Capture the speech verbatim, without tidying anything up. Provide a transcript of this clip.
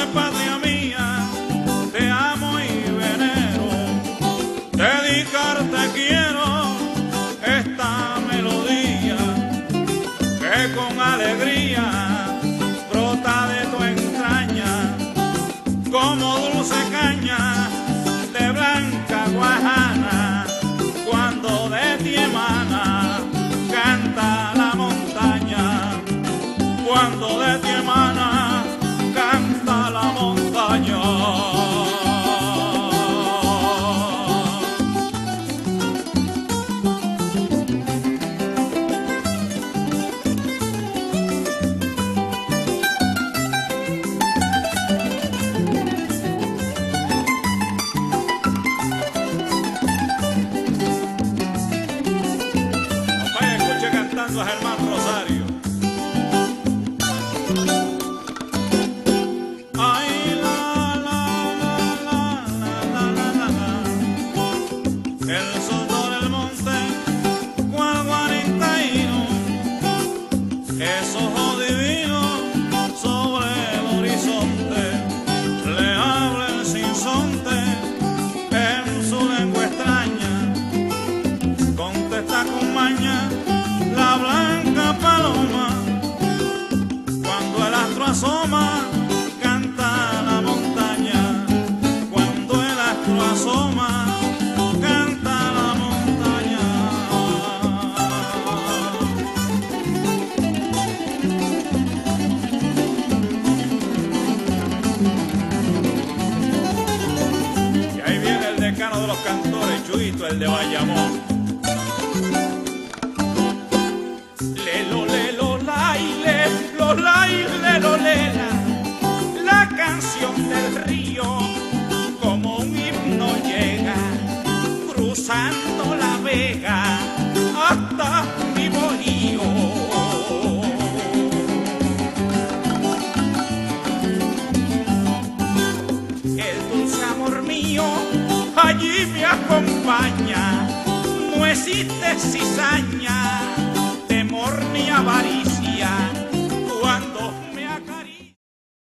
patria mía, te amo y venero, dedicarte quiero esta melodía que con alegría brota de tu entraña, como dulce caña de blanca guajana, cuando de ti emana canta la montaña, cuando de ti emana canta la montaña. A Germán Rosario. Ay, la, la, la, la, la, la, la, la. El sol del monte, cual guaritaíno, es ojo divino sobre el horizonte, le habla el sinsonte en su lengua extraña, contesta con maña la blanca paloma, cuando el astro asoma, canta la montaña, cuando el astro asoma, canta la montaña. Y ahí viene el decano de los cantores, Chuito, el de Bayamón. La canción del río como un himno llega, cruzando la vega hasta mi bohío. El dulce amor mío allí me acompaña, no existe cizaña, temor ni avaricia,